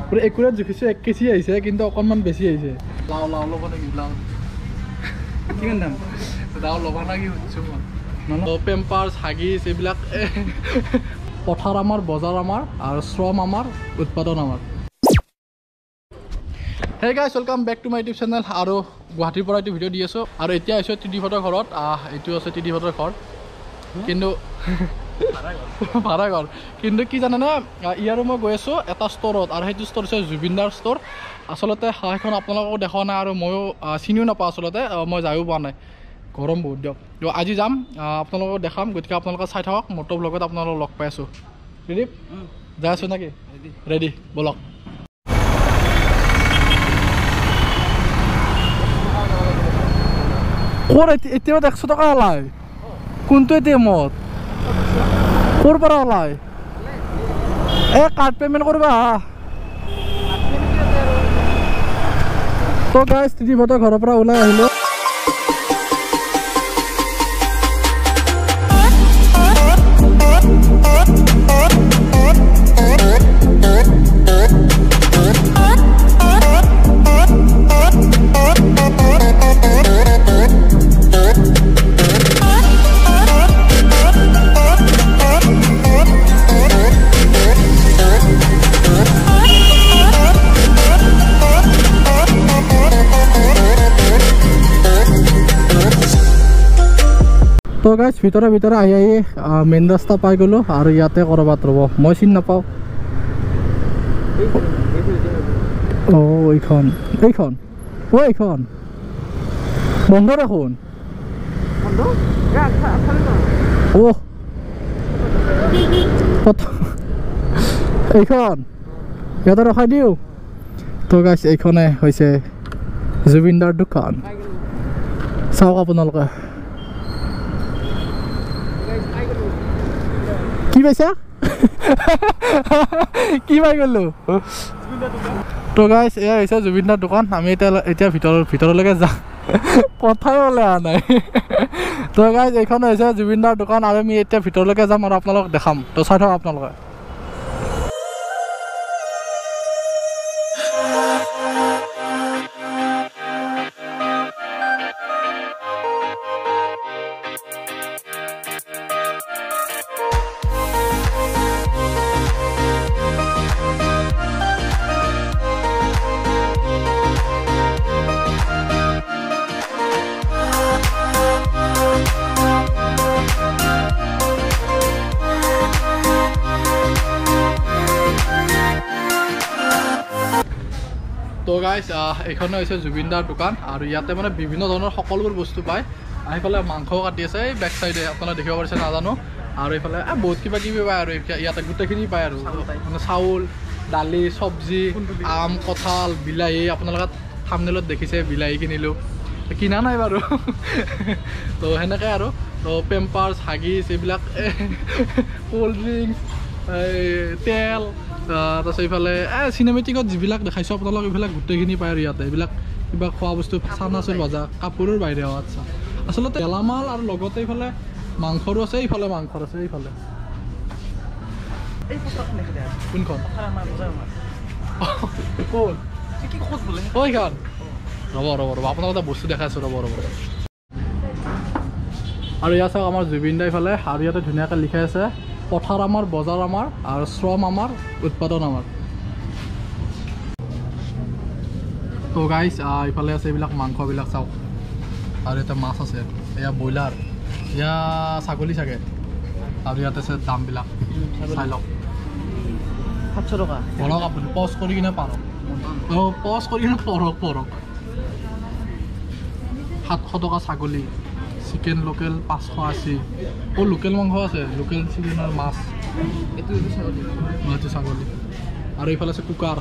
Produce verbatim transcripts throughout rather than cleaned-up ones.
পুৰা একুৰেট জুখিছোঁ এক কেজি আহিছে কিন্তু অকণমান বেছি আহিছে লাও লাও ল'ব নেকি লাও কিমান দাম লাও ল'বা না কি সুধিছোঁ মই পেম্পাৰ্ছ হাগিছ এইবিলাক পথাৰ আমাৰ বজাৰ আমাৰ আৰু শ্ৰম আমাৰ উৎপাদন আমাৰ Hey guys, welcome back to my YouTube channel. আৰু গুৱাহাটীৰ পৰা এইটো ভিডিঅ' দি আছোঁ আৰু এতিয়া আহিছোঁ ত্ৰিদিপহঁতৰ ঘৰত এইটো আছে ত্ৰিদিপহঁতৰ ঘৰ কিন্তু ভাড়া ঘৰ কিন্তু কি জানেনে ইয়াৰো মই গৈ আছোঁ এটা ষ্ট'ৰত আৰু সেইটো ষ্ট'ৰ হৈছে জুবিন দাৰ ষ্ট'ৰ আচলতে সেইখন আপোনালোকক দেখা নাই আৰু ময়ো চিনিও নাপাওঁ আচলতে মই যায়ো পোৱা নাই গৰম বহুত দিয়ক আজি যাম আপোনালোকক দেখাম গতিকে আপোনালোকে চাই থাকক মোটো ব্লগত আপোনালোকক লগ পাই আছোঁ ত্ৰিদিপ যাই আছোঁ নেকি ৰেডি বলক ক'ৰ এতিয়াও একশ টকা ওলায় কোনটো এটিএমত ক'ৰ পৰা ওলায় এই কাৰ্ড পে'মেণ্ট কৰিবা তো গাইজ ত্ৰিদিপহঁতৰ ঘৰৰ পৰা ওলাই আহিলোঁ তো গাইজ ভিতৰে ভিতৰে আহি আহি মেইন ৰাস্তা পাই গ'লোঁ আৰু ইয়াতে ক'ৰবাত ৰ'ব মই চিনি নাপাওঁ অঁ এইখন এইখন অঁ এইখন বন্ধ দেখোন অঁ এইখন ইয়াতে ৰখাই দিওঁ তো গাইজ এইখনে হৈছে জুবিন দাৰ দোকান চাওক আপোনালোকে কি পাইছা কি পাই গ'লো তো গাইজ এয়া হৈছে জুবিন দাৰ দোকান আমি এতিয়া এতিয়া ভিতৰৰ ভিতৰলৈকে যাম কথাই ওলাই অহা নাই তো গাইজ এইখন হৈছে জুবিন দাৰ দোকান আৰু আমি এতিয়া ভিতৰলৈকে যাম আৰু আপোনালোকক দেখাম তো চাই থাকক আপোনালোকে তো গাইজ এইখনে হৈছে জুবিন দাৰ দোকান আৰু ইয়াতে মানে বিভিন্ন ধৰণৰ সকলোবোৰ বস্তু পায় এইফালে মাংসও কাটি আছে এই বেক চাইডে আপোনালোকে দেখিব পাৰিছে নাজানো আৰু এইফালে বহুত কিবা কিবি পায় আৰু ইয়াতে গোটেইখিনি পায় আৰু মানে চাউল দালি চব্জি আম কঁঠাল বিলাহী আপোনালোকে থাম্বনেইলত দেখিছে বিলাহী কিনিলোঁ কিনা নাই বাৰু তো সেনেকৈ আৰু তো পেম্পাৰ্ছ হাগিছ এইবিলাক ক'ল্ড ড্ৰিংকছ তেল তাৰপিছত এইফালে এই চিনেমেটিকত যিবিলাক দেখাইছোঁ আপোনালোক এইবিলাক গোটেইখিনি পায় আৰু ইয়াতে এইবিলাক কিবা খোৱা বস্তু চানাচুৰ ভাজা কাপোৰৰ বাহিৰে আচ্ছা আচলতে গেলামাল আৰু লগতে এইফালে মাংসৰো আছে এইফালে মাংসৰ আছে এইফালে কোনখন ক'ত ৰ'ব ৰ'ব ৰ'ব আপোনালোক এটা বস্তু দেখাই আছোঁ ৰ'ব ৰ'ব আৰু ইয়াত চাওক আমাৰ জুবিন দা ইফালে আৰু ইয়াতে ধুনীয়াকৈ লিখাই আছে পথাৰ আমাৰ বজাৰ আমাৰ আৰু শ্ৰম আমাৰ উৎপাদন আমাৰ তো গাইজ ইফালে আছে এইবিলাক মাংসবিলাক চাওক আৰু ইয়াতে মাছ আছে এয়া ব্ৰইলাৰ এয়া ছাগলী চাগে আৰু ইয়াতে আছে দামবিলাক চাই লওক সাতশ টকা পঢ়ক আপুনি পজ কৰি কিনে পাৰক অঁ পজ কৰি কিনে পঢ়ক পঢ়ক সাতশ টকা ছাগলী চিকেন লোকেল পাঁচশ আশী অঁ লোকেল মাংস আছে লোকেল চিকেনৰ মাছ এইটো ছাগলী এইটো ছাগলী আৰু এইফালে আছে কুকাৰ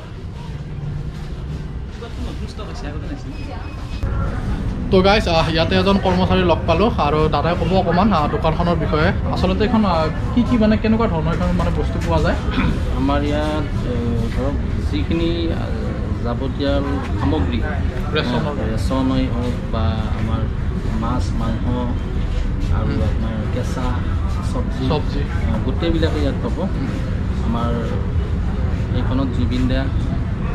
তো গাইজ ইয়াতে এজন কৰ্মচাৰী লগ পালোঁ আৰু দাদাই ক'ব অকণমান দোকানখনৰ বিষয়ে আচলতে এইখন কি কি মানে কেনেকুৱা ধৰণৰ এখন মানে বস্তু পোৱা যায় আমাৰ ইয়াত ধৰক যিখিনি যাৱতীয় সামগ্ৰী ৰেচনৰ ৰেচনেই হওক বা আমাৰ মাছ মাংস আৰু আপোনাৰ কেঁচা চব্জি চব্জি গোটেইবিলাকে ইয়াত পাব আমাৰ এইখনত জুবিন দা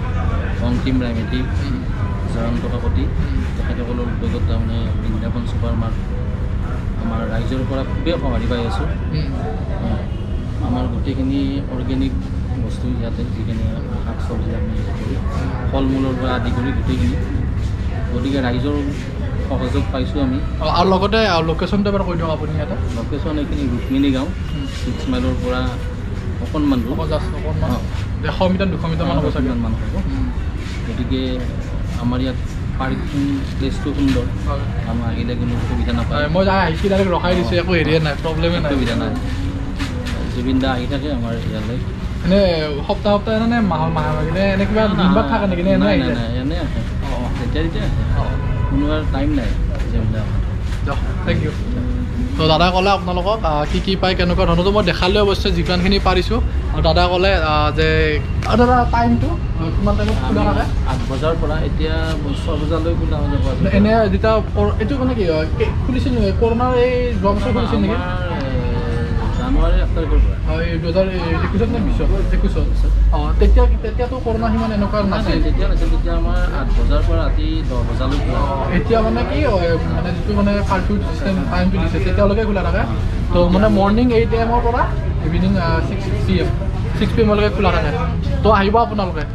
অন্তিম ৰাইমেতি জয়ন্ত কাকতি তেখেতসকলৰ উদ্যোগত তাৰমানে বৃন্দাবন ছুপাৰ মাৰ্ট আমাৰ ৰাইজৰ পৰা খুবেই সঁহাৰি পাই আছোঁ আমাৰ গোটেইখিনি অৰ্গেনিক বস্তু ইয়াতে যিখিনি শাক চব্জি আমি কৰি ফল মূলৰ পৰা আদি কৰি গোটেইখিনি গতিকে ৰাইজৰ সহযোগ পাইছোঁ আমি আৰু লগতে লোকেশ্যনটো এবাৰ কৈ দিয়ক আপুনি ইয়াতে লোকেশ্যন এইখিনি ৰুক্মিণী গাঁও ছিক্স মাইলৰ পৰা অকণমান দূৰ অকণমান এশ মিটাৰ দুশ মিটাৰমান হ'ব চাগে মান হ'ব গতিকে আমাৰ ইয়াত পাৰ্কিং প্লেচটো সুন্দৰ আমাৰ আহিলে কোনো সুবিধা নাপায় মই আহিছি ডাইৰেক্ট ৰখাই দিছোঁ একো হেৰিয়ে নাই প্ৰব্লেমে নাই সুবিধা নাই জুবিন দা আহি থাকে আমাৰ ইয়ালৈ এনে সপ্তাহ সপ্তাহ এনে মাহৰ মাহ লাগিলে এনে কিবা দিন বাদ থাকে নেকি এনে নাই নাই এনে আহে অঁ তেতিয়া তেতিয়া আহে কোনো টাইম নাই জুবিন দা থেংক ইউ তো দাদাই ক'লে আপোনালোকক কি কি পায় কেনেকুৱা ধৰণৰতো মই দেখালেও অৱশ্যে যিমানখিনি পাৰিছোঁ আৰু দাদাই ক'লে যে দাদা টাইমটো কিমান টাইমত খোলা থাকে আঠ বজাৰ পৰা এতিয়া ছয় বজালৈ খোলা হৈ যাব এনে যেতিয়া এইটো মানে কি খুলিছিল কৰোণাৰ এই যোৱা বছৰ খুলিছিল নেকি জানুৱাৰী এক তাৰিখৰ পৰা হয় দুহেজাৰ একৈছত নে বিছত একৈছত অঁ তেতিয়া তেতিয়াতো কৰোণা সিমান এনেকুৱা নাছিল তেতিয়া নাছিল তেতিয়া আমাৰ আঠ বজাৰ পৰা ৰাতি দহ বজালৈ খোলা এতিয়া মানে কি মানে যিটো মানে কাৰ্ফিউ চিষ্টেম টাইমটো দিছে তেতিয়ালৈকে খোলা থাকে তো মানে মৰ্ণিং এইট এ এমৰ পৰা evening six P M six P এমলৈকে খোলা থাকে তো আহিব আপোনালোকে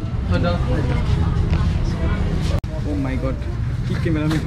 মাই গড কি কেমেৰামেন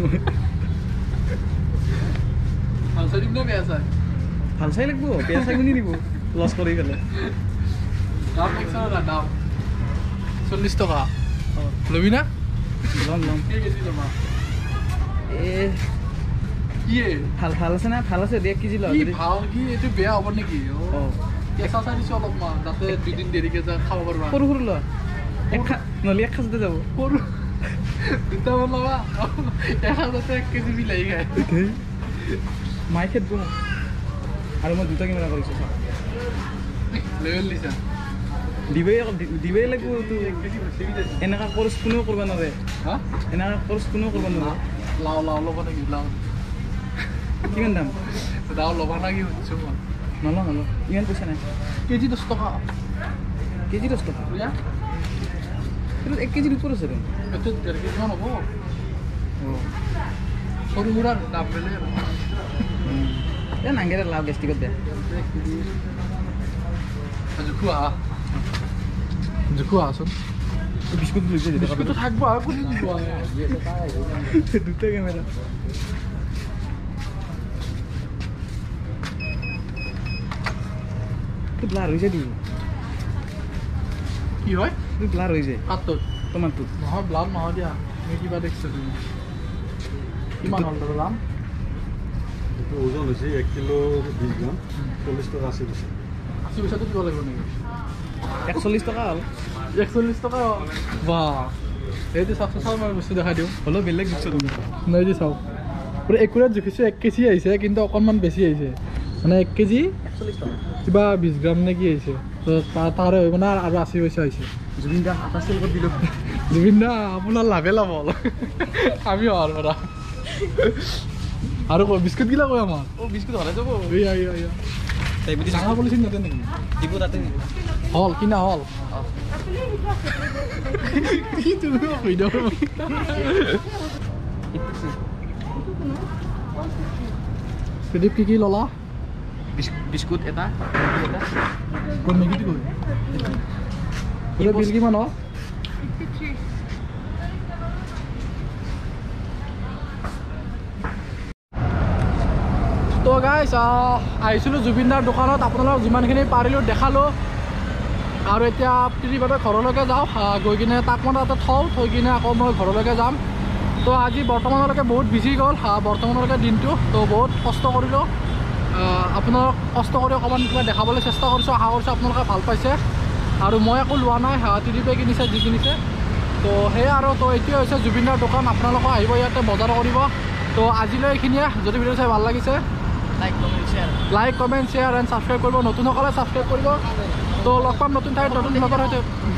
ভাল চাই দিম নে বেয়া চাই ভাল চাই লাগিব বেয়া চাই শুনি দিব লছ কৰি পেলাই দাম দেখিছা না দাম চল্লিছ টকা ল'বি না ল'ম ল'ম কেই কেজি ল'বা এই কি ভাল ভাল আছে না ভাল আছে এক কেজি লওঁ ভাল কি এইটো বেয়া হ'ব নেকি অঁ কেঁচা চাই দিছোঁ অলপমান যাতে দুদিন দেৰিকৈ যা খাব পাৰিবা সৰু সৰু লোৱা এক খা নহ'লে এক সাঁজতে যাব সৰু দুটামান ল'বা এসাঁজতে এক কেজি বিলাহী খায় মাই খেদ গো আৰু মই দুটা কেমেৰা কৰিছোঁ লেভেল দিছা দিবই দিবই লাগিব এনেকুৱা কোৰ্চ কোনেও কৰিব নোৱাৰে হা এনেকুৱা কোৰ্চ কোনেও কৰিব নোৱাৰে লাও লাও ল'ব নেকি লাও কিমান দাম লাও ল'বা না কি সুধিছোঁ মই নলওঁ নলওঁ ইমান পইচা নাই কেজি দহ টকা কেজি দহ টকা বুজা এইটো এক কেজিৰ ওপৰত আছে দেখোন এইটো ডেৰ কেজিমান হ'ব অঁ সৰু সুৰাৰ দাম বেলেগ এই নাংগেৰে লাভ গেষ্টিকত বেয়া জোখো আহা জোখো আহাচোন বিস্কুট লৈছে বিস্কুটটো থাকব আৰু কোনে দিব দুটা কেমেৰা ব্লাৰ হৈ যায় দিব কি হয় ব্লাৰ হৈ যায় কাঠটোত টমাটোত নহয় ব্লাড নহয় দিয়া তুমি কিবা দেখিছা তুমি কিমান হ'ল দাদা দাম ওজন হৈছে এক কিলো বিশ গ্ৰাম চল্লিছ টকা আশী পইচা আশী পইচাটো দিব লাগিব নেকি একচল্লিছ টকা হ'ল একচল্লিছ টকা বাহ এইটো চাওকচোন চাওক মই বস্তু দেখাই দিওঁ হ'লেও বেলেগ দিছোঁ তুমি নাই দি চাওক পুৰা একুৰেট জুখিছোঁ এক কেজি আহিছে কিন্তু অকণমান বেছি আহিছে মানে এক কেজি একচল্লিছ টকা কিবা বিছ গ্ৰাম নে কি আহিছে তো তাৰে হৈ মানে আৰু আশী পইচা আহিছে জুবিন দা আটা চিল্কত দিলোঁ জুবিন দা আপোনাৰ লাভে লাভ হ'ল আমি অহাৰ পৰা আৰু বিস্কুটগিলা কয় আমাৰ অঁ বিস্কুট হ'লে যাব এয়া এয়া এয়া ডায়েবেটিছ ডাঙৰ পলিচিন নাতে নেকি দিব তাতে দিব হল কিনা হল ত্ৰিদীপ কি কি ল'লা বিস্কুট এটা কোন মেগীটো কৈ বিল কিমান হ'ল তো গাইছ আহিছিলোঁ জুবিনদাৰ দোকানত আপোনালোকক যিমানখিনি পাৰিলোঁ দেখালোঁ আৰু এতিয়া ত্ৰিদীপহঁতৰ ঘৰলৈকে যাওঁ গৈ কিনে তাক মই তাতে থওঁ থৈ কিনে আকৌ মই ঘৰলৈকে যাম তো আজি বৰ্তমানলৈকে বহুত বিজি গ'ল বৰ্তমানলৈকে দিনটো তো বহুত কষ্ট কৰিলোঁ আপোনালোক কষ্ট কৰি অকণমান কিবা দেখাবলৈ চেষ্টা কৰিছোঁ আশা কৰিছোঁ আপোনালোকে ভাল পাইছে আৰু মই একো লোৱা নাই ত্ৰিদীপে কিনিছে যি কিনিছে তো সেয়াই আৰু তো এইটোৱে হৈছে জুবিনদাৰ দোকান আপোনালোকে আহিব ইয়াতে বজাৰ কৰিব তো আজিলৈ এইখিনিয়ে যদি ভিডিঅ' চাই ভাল লাগিছে like comment share like comment share and subscribe কৰিব নতুনসকলে ছাবস্ক্ৰাইব কৰিব তো লগ পাম নতুন ঠাইত নতুন ব্লগৰ সৈতে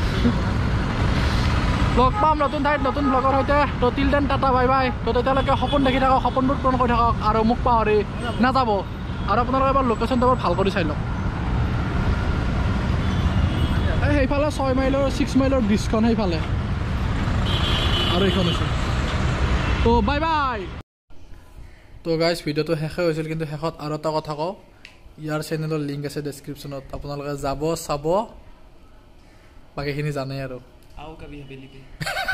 লগ পাম নতুন ঠাইত নতুন ব্লগৰ সৈতে তো till then tata bye bye তো তেতিয়ালৈকে সপোন দেখি থাকক সপোনবোৰ পূৰণ কৰি থাকক আৰু মোক পাহৰি নাযাব আৰু আপোনালোকে এবাৰ লোকেশ্যনটো এবাৰ ভাল কৰি চাই লওক এই সেইফালে ছয় মাইলৰ ছিক্স মাইলৰ ব্ৰিজখন সেইফালে আৰু এইখন হৈছে তো বাই বাই তো গাইজ ভিডিঅ'টো শেষে হৈছিল কিন্তু শেষত আৰু এটা কথা কওঁ ইয়াৰ চেনেলৰ লিংক আছে ডেছক্ৰিপশ্যনত আপোনালোকে যাব চাব বাকীখিনি জানেই আৰু আও কবি হাবেলি